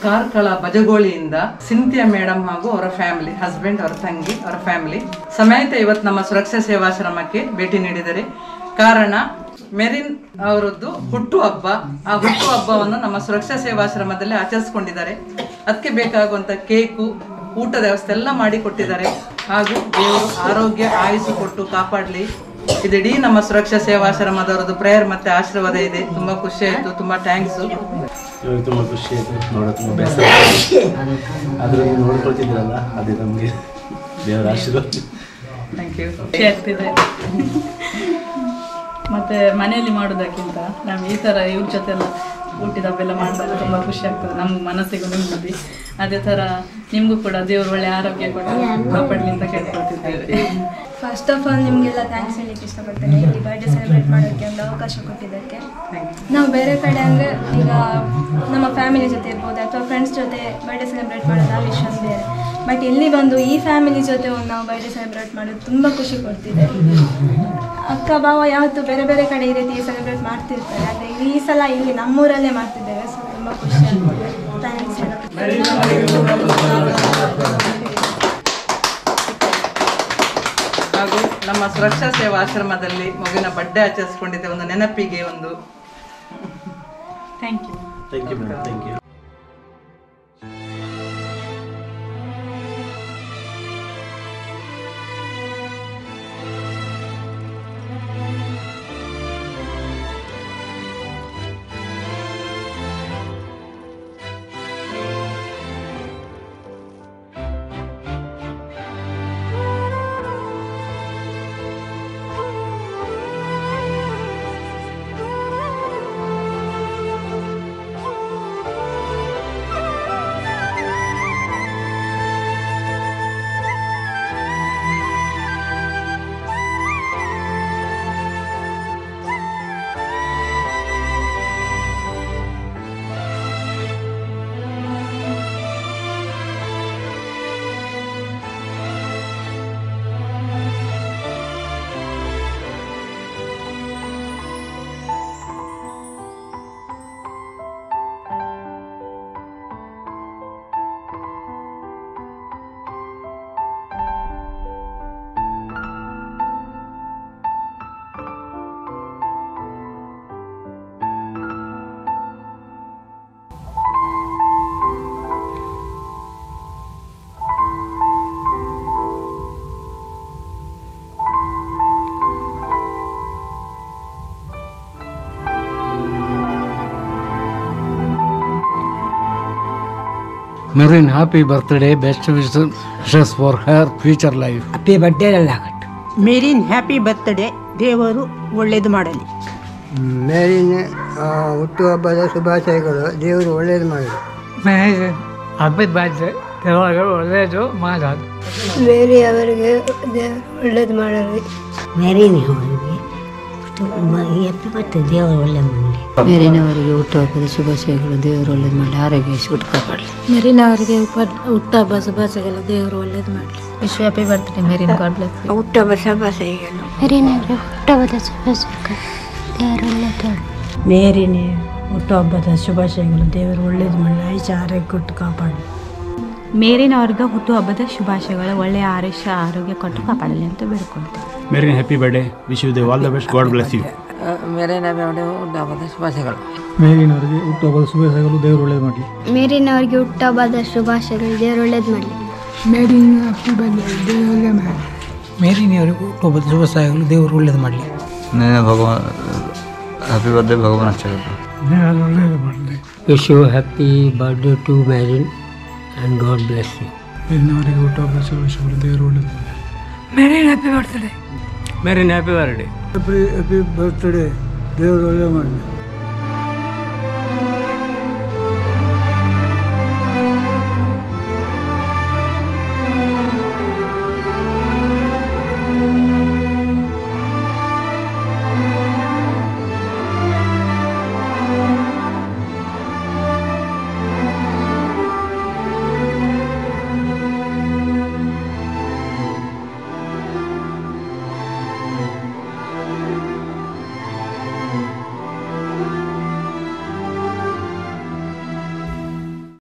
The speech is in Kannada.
ಕಾರ್ಕಳ ಬಜಗೋಳಿಯಿಂದ ಸಿಂತಿಯಾ ಮೇಡಮ್ ಹಾಗೂ ಅವರ ಫ್ಯಾಮಿಲಿ, ಹಸ್ಬೆಂಡ್, ಅವರ ತಂಗಿ, ಅವರ ಫ್ಯಾಮಿಲಿ ಸಮೇತ ಇವತ್ತು ನಮ್ಮ ಸುರಕ್ಷಾ ಸೇವಾಶ್ರಮಕ್ಕೆ ಭೇಟಿ ನೀಡಿದರೆ ಕಾರಣ ಮೆರಿನ್ ಅವರದ್ದು ಹುಟ್ಟುಹಬ್ಬ. ಆ ಹುಟ್ಟುಹಬ್ಬವನ್ನು ನಮ್ಮ ಸುರಕ್ಷಾ ಸೇವಾಶ್ರಮದಲ್ಲಿ ಆಚರಿಸಿಕೊಂಡಿದ್ದಾರೆ. ಅದಕ್ಕೆ ಬೇಕಾಗುವಂತ ಕೇಕು, ಊಟದ ವ್ಯವಸ್ಥೆ ಎಲ್ಲ ಮಾಡಿ ಕೊಟ್ಟಿದ್ದಾರೆ. ಹಾಗೂ ದೇವರು ಆರೋಗ್ಯ ಆಯುಷು ಕೊಟ್ಟು ಕಾಪಾಡಲಿ. ಇದಿಡೀ ನಮ್ಮ ಸುರಕ್ಷಾ ಸೇವಾಶ್ರಮದವರದ್ದು ಪ್ರೇಯರ್ ಮತ್ತೆ ಆಶೀರ್ವಾದ ಇದೆ. ತುಂಬಾ ಖುಷಿ ಆಯ್ತು, ತುಂಬಾ ಥ್ಯಾಂಕ್ಸ್. ತುಂಬ ಖುಷಿ ಆಯಿತು, ನೋಡೋ ತುಂಬ ಬೇಸರ ಆದರೂ ನೀವು ನೋಡ್ಕೊಳ್ತಿದ್ದೀರಲ್ಲ ಅದೇ ನಮಗೆ ದೇವರ ಆಶೀರ್ವಾದ. Thank you. ಖುಷಿ ಆಗ್ತಿದೆ. ಮತ್ತು ಮನೆಯಲ್ಲಿ ಮಾಡೋದಕ್ಕಿಂತ ನಾವು ಈ ಥರ ಇವ್ರ ಜೊತೆ ಎಲ್ಲ ಊಟದ ಹಬ್ಬ ಎಲ್ಲ ಮಾಡಿದಾಗ ತುಂಬ ಖುಷಿ ಆಗ್ತದೆ, ನಮ್ಮ ಮನಸ್ಸಿಗೂ ನೆಮ್ಮದಿ. ಅದೇ ಥರ ನಿಮಗೂ ಕೂಡ ದೇವರು ಒಳ್ಳೆ ಆರೋಗ್ಯ ಕೊಟ್ಟು ಕಾಪಾಡಲಿ ಅಂತ ಕೇಳ್ಕೊಳ್ತಿದ್ದೇವೆ. ಫಸ್ಟ್ ಆಫ್ ಆಲ್ ನಿಮಗೆಲ್ಲ ಥ್ಯಾಂಕ್ಸ್ ಹೇಳಲಿಕ್ಕೆ ಇಷ್ಟಪಡ್ತೇನೆ, ಇಲ್ಲಿ ಬರ್ಡೇ ಸೆಲೆಬ್ರೇಟ್ ಮಾಡೋಕ್ಕೆ ಒಂದು ಅವಕಾಶ ಕೊಟ್ಟಿದ್ದಕ್ಕೆ. ನಾವು ಬೇರೆ ಕಡೆ ಅಂದರೆ ಈಗ ನಮ್ಮ ಫ್ಯಾಮಿಲಿ ಜೊತೆ ಇರ್ಬೋದು ಅಥವಾ ಫ್ರೆಂಡ್ಸ್ ಜೊತೆ ಬರ್ಡೇ ಸೆಲೆಬ್ರೇಟ್ ಮಾಡೋದು ಆ ವಿಷಯ ಬೇರೆ. ಬಟ್ ಇಲ್ಲಿ ಬಂದು ಈ ಫ್ಯಾಮಿಲಿ ಜೊತೆ ಒಂದು ನಾವು ಬರ್ಡೇ ಸೆಲೆಬ್ರೇಟ್ ಮಾಡೋದು ತುಂಬ ಖುಷಿ ಕೊಡ್ತಿದೆ. ಅಕ್ಕ ಬಾವ ಯಾವತ್ತೂ ಬೇರೆ ಬೇರೆ ಕಡೆ ಈ ರೀತಿ ಸೆಲೆಬ್ರೇಟ್ ಮಾಡ್ತಿರ್ತಾರೆ, ಆದರೆ ಈ ಸಲ ಇಲ್ಲಿ ನಮ್ಮೂರಲ್ಲೇ ಮಾಡ್ತಿದ್ದೇವೆ. ಸೊ ತುಂಬ ಖುಷಿ ಆಗ್ತದೆ. ಥ್ಯಾಂಕ್ಸ್. ಹಾಗೂ ನಮ್ಮ ಸುರಕ್ಷಾ ಸೇವಾ ಆಶ್ರಮದಲ್ಲಿ ಮಗುವಿನ ಬರ್ಡೇ ಆಚರಿಸಿಕೊಂಡಿದ್ದೆ, ಒಂದು ನೆನಪಿಗೆ ಒಂದು thank you. Thank you madam, thank you. Merin, happy birthday, best wishes for her future life. Happy birthday ಲಾಗಟ್. ಮೇರಿನ್ ಹ್ಯಾಪಿ ಬರ್ತ್ಡೇ, ದೇವರು ಒಳ್ಳೇದು ಮಾಡಲಿ. ಮೇರಿನ್ ಹುಟ್ಟುಹಬ್ಬದ ಶುಭಾಶಯಗಳು, ದೇವರು ಒಳ್ಳೇದು ಮಾಡಲಿ. Merin, happy birthday, ದೇವರು ಒಳ್ಳೇದು ಮಾಡಲಿ. ಮೇರಿ ಅವರಿಗೆ ದೇವರು ಒಳ್ಳೇದು ಮಾಡಲಿ. ಮೇರಿನ್ ಅವರಿಗೆ ಹ್ಯಾಪಿ ಬರ್ತ್ಡೇ, ದೇವರು ಒಳ್ಳೇದು ಮಾಡಲಿ. ಮೇರಿನ ಅವರಿಗೆ ಹುಟ್ಟುಹಬ್ಬದ ಶುಭಾಶಯಗಳು, ದೇವರು ಒಳ್ಳೇದು ಮಾಡಲಿ, ಆರೋಗ್ಯ ಸುಟ್ಟು ಕಾಪಾಡಲಿ. ಮೇರಿನ ಅವರಿಗೆ ಹುಟ್ಟುಹಬ್ಬ ಶುಭಾಶಯಗಳು, ದೇವರು ಒಳ್ಳೇದು ಮಾಡಲಿ. Wish happy birthday Merin, God bless you. ಹುಟ್ಟುಹಬ್ಬದ ಶುಭಾಶಯಗಳು. ಮೇರಿನ ಅವರಿಗೆ ಹುಟ್ಟುಹಬ್ಬದ ಶುಭಾಶಯಗಳು, ದೇವರು ಒಳ್ಳೇದು. ಮೇರಿನ ಹುಟ್ಟುಹಬ್ಬದ ಶುಭಾಶಯಗಳು, ದೇವರು ಒಳ್ಳೇದು ಮಾಡಲಿ, ಐಶಾ ಆರೋಗ್ಯ ಕೊಟ್ಟು ಕಾಪಾಡಲಿ. ಮೇರಿನ ಅವ್ರಿಗೆ ಹುಟ್ಟುಹಬ್ಬದ ಶುಭಾಶಯಗಳು, ಒಳ್ಳೆಯ ಆರೋಗ್ಯ ಕೊಟ್ಟು ಕಾಪಾಡಲಿ ಅಂತ ಬೇಡ್ಕೊಳ್ತೇವೆ. Merin, happy birthday, wish you all the best, God bless you. ಮೇರಿನ ಹುಟ್ಟುಹಬ್ಬದ ಶುಭಾಶಯಗಳು. ಮೇರಿನ ಅವರಿಗೆ ಹುಟ್ಟುಹಬ್ಬದ ಶುಭಾಶಯಗಳು, ದೇವರು ಒಳ್ಳೇದು ಮಾಡಲಿ. ಮೇರಿನ ಅವರಿಗೆ ಹುಟ್ಟುಹಬ್ಬದ ಶುಭಾಶಯಗಳು, ದೇವರು ಒಳ್ಳೇದು ಮಾಡಲಿ. ಮೇರಿನ ದೇವರಿಗೆ ಮಾಡಿ. ಮೇರಿನ ಅವರಿಗೆ ಹುಟ್ಟುಹಬ್ಬದ ಶುಭಾಶಯಗಳು, ದೇವರು ಒಳ್ಳೇದು ಮಾಡಲಿ. ಭಗವಾನ್ ಹ್ಯಾಪಿ ಬರ್ತ್ಡೇ, ಭಗವಾನ್ ಅಚ್ಚ ದೇವರು ಒಳ್ಳೇದು ಮಾಡಲಿ. Wish you happy birthday to Merin and God bless you. ಮೇರಿನ ಅವರಿಗೆ ಹುಟ್ಟುಹಬ್ಬದ ಶುಭಾಶಯಗಳು, ದೇವರು ಒಳ್ಳೇದು ಮಾಡಲಿ. Merin happy birthday. ಮೇರಿನ ಹ್ಯಾಪಿ ಬರ್ತ್ಡೇ. ಹ್ಯಾಪಿ ಬರ್ತ್ಡೇ, ದೇವರು ಒಳ್ಳೇದು ಮಾಡಲಿ.